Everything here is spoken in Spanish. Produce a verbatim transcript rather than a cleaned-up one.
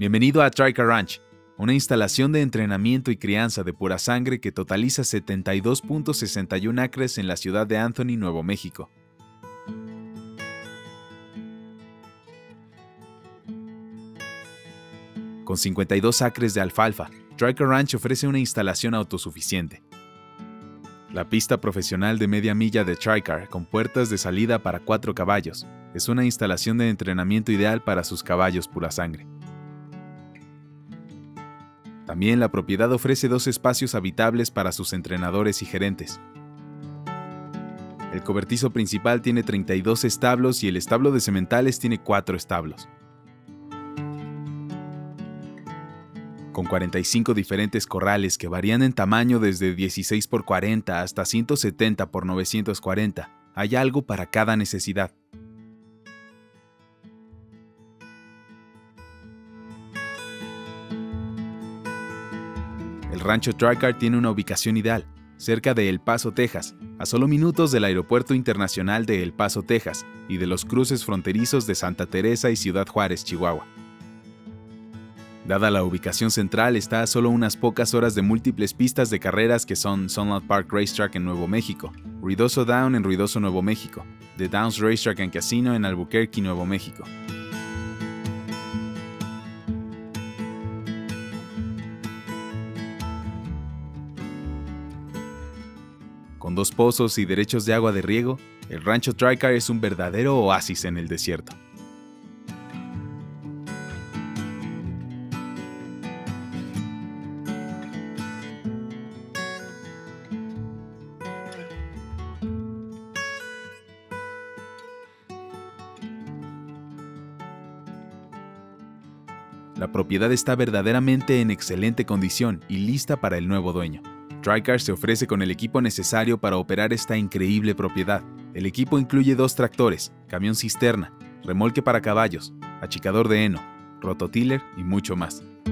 Bienvenido a Tricar Ranch, una instalación de entrenamiento y crianza de pura sangre que totaliza setenta y dos punto sesenta y uno acres en la ciudad de Anthony, Nuevo México. Con cincuenta y dos acres de alfalfa, Tricar Ranch ofrece una instalación autosuficiente. La pista profesional de media milla de Tricar, con puertas de salida para cuatro caballos, es una instalación de entrenamiento ideal para sus caballos pura sangre. También la propiedad ofrece dos espacios habitables para sus entrenadores y gerentes. El cobertizo principal tiene treinta y dos establos y el establo de sementales tiene cuatro establos. Con cuarenta y cinco diferentes corrales que varían en tamaño desde dieciséis por cuarenta hasta ciento setenta por novecientos cuarenta, hay algo para cada necesidad. El rancho Tricar tiene una ubicación ideal, cerca de El Paso, Texas, a solo minutos del Aeropuerto Internacional de El Paso, Texas, y de los cruces fronterizos de Santa Teresa y Ciudad Juárez, Chihuahua. Dada la ubicación central, está a solo unas pocas horas de múltiples pistas de carreras que son Sunland Park Racetrack en Nuevo México, Ruidoso Down en Ruidoso, Nuevo México, The Downs Racetrack and Casino en Albuquerque, Nuevo México. Con dos pozos y derechos de agua de riego, el rancho Tricar es un verdadero oasis en el desierto. La propiedad está verdaderamente en excelente condición y lista para el nuevo dueño. Tricar se ofrece con el equipo necesario para operar esta increíble propiedad. El equipo incluye dos tractores, camión cisterna, remolque para caballos, achicador de heno, rototiller y mucho más.